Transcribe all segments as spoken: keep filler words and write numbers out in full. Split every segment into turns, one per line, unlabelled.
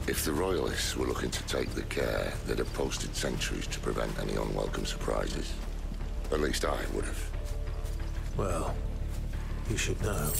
If the Royalists were looking to take the care, they'd have posted sentries to prevent any unwelcome surprises. At least I would have.
Well, you should know.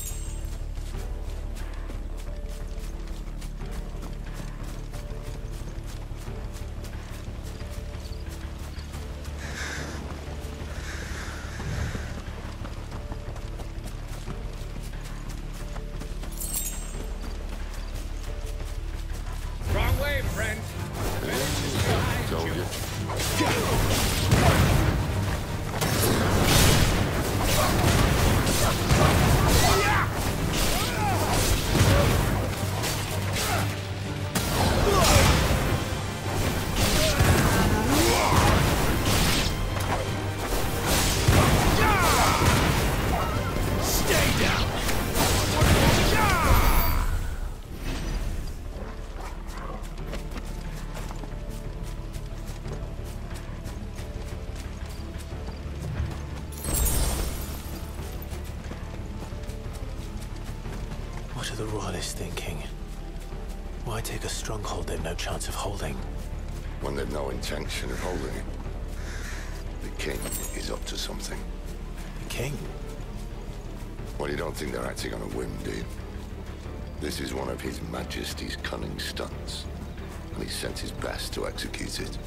Thinking. Why take a stronghold they've no chance of holding?
When they've no intention of holding it. The king is up to something.
The king?
Well, you don't think they're acting on a whim, do you? This is one of His Majesty's cunning stunts, and he's sent his best to execute it.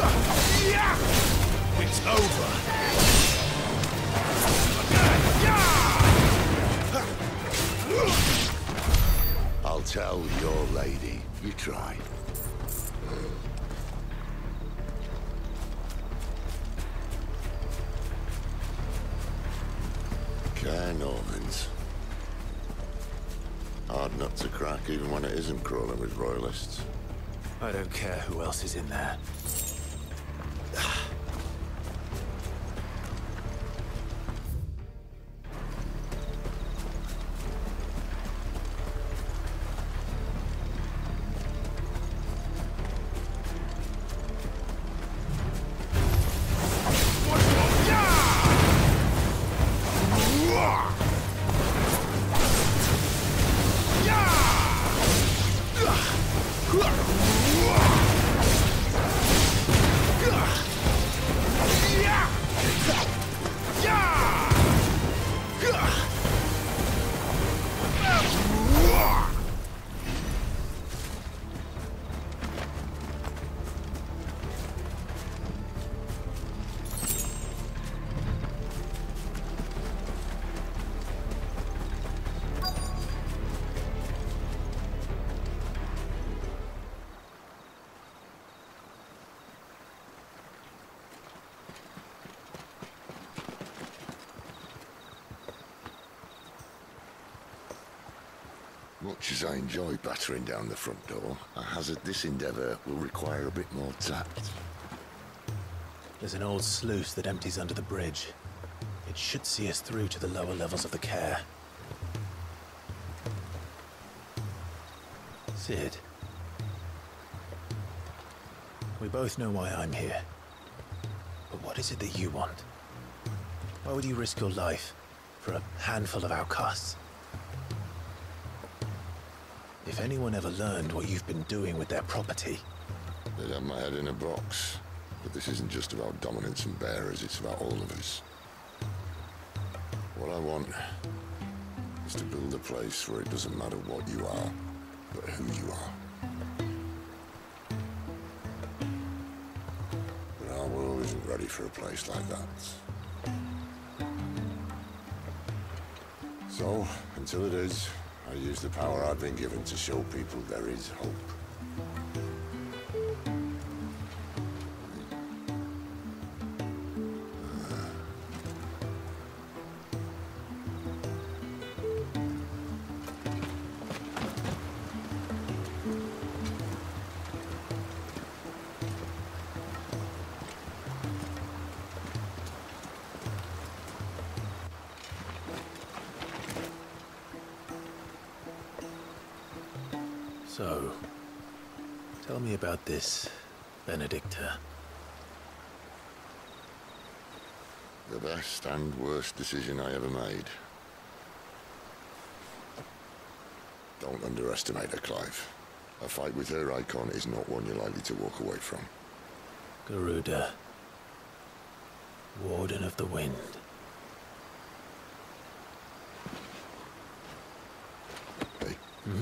It's over.
I'll tell your lady. You try. Okay, Normans. Hard nut to crack even when it isn't crawling with royalists.
I don't care who else is in there.
Much as I enjoy battering down the front door, I hazard this endeavour will require a bit more tact.
There's an old sluice that empties under the bridge. It should see us through to the lower levels of the care. Cid. We both know why I'm here. But what is it that you want? Why would you risk your life for a handful of outcasts? If anyone ever learned what you've been doing with their property...
They'd have my head in a box. But this isn't just about dominance and bearers, it's about all of us. What I want is to build a place where it doesn't matter what you are, but who you are. But our world isn't ready for a place like that. So, until it is, I use the power I've been given to show people there is hope.
So, tell me about this, Benedikta.
The best and worst decision I ever made. Don't underestimate her, Clive. A fight with her Eikon is not one you're likely to walk away from.
Garuda. Warden of the Wind.
Hey.
Hmm?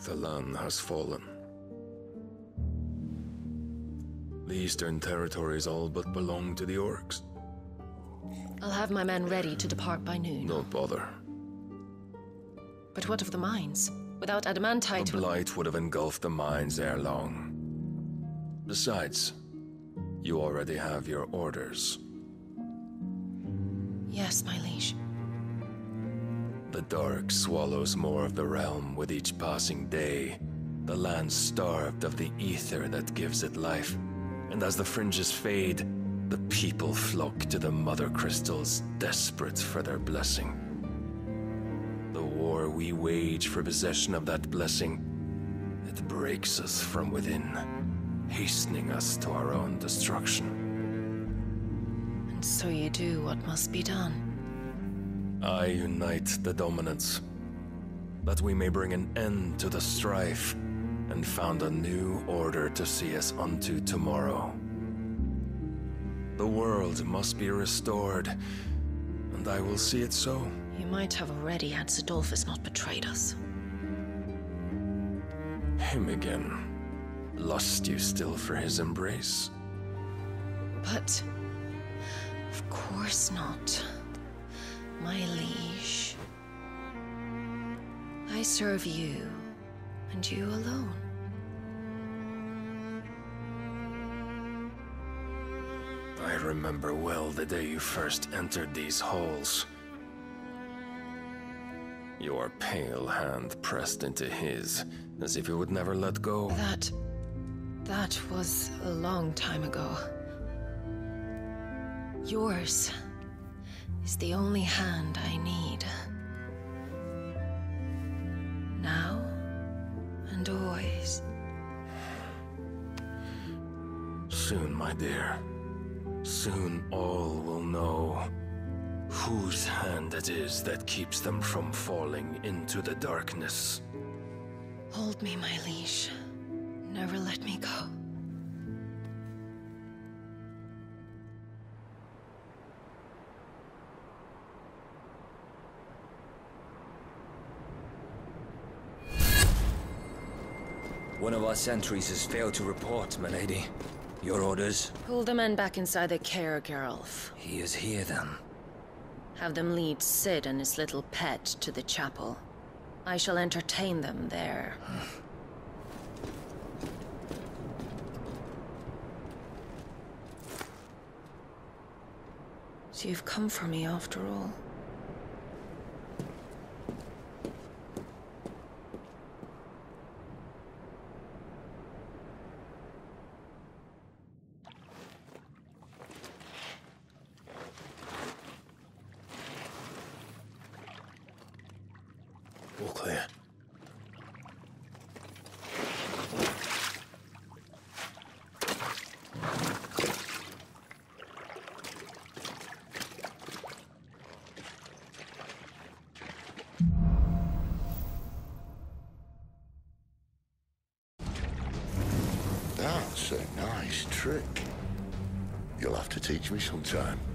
The land has fallen. The Eastern territories all but belong to the orcs.
I'll have my men ready to depart by noon.
Don't bother.
But what of the mines? Without adamantite...
The blight would have engulfed the mines ere long. Besides, you already have your orders.
Yes, my liege.
The dark swallows more of the realm with each passing day. The land starved of the ether that gives it life. And as the fringes fade, the people flock to the mother crystals, desperate for their blessing. The war we wage for possession of that blessing, it breaks us from within, hastening us to our own destruction.
And so you do what must be done.
I unite the dominants, that we may bring an end to the strife, and found a new order to see us unto tomorrow. The world must be restored, and I will see it so.
You might have already had Cidolfus not betrayed us.
Him again. Lust you still for his embrace?
But... of course not. My liege. I serve you, and you alone.
I remember well the day you first entered these halls. Your pale hand pressed into his, as if you would never let go.
That... that was a long time ago. Yours is the only hand I need. Now and always.
Soon, my dear. Soon all will know whose hand it is that keeps them from falling into the darkness.
Hold me, my liege. Never let me go.
One of our sentries has failed to report, my lady. Your orders?
Pull the men back inside their care, Geralf.
He is here, then.
Have them lead Cid and his little pet to the chapel. I shall entertain them there. So you've come for me after all.
All clear.
That's a nice trick. You'll have to teach me sometime.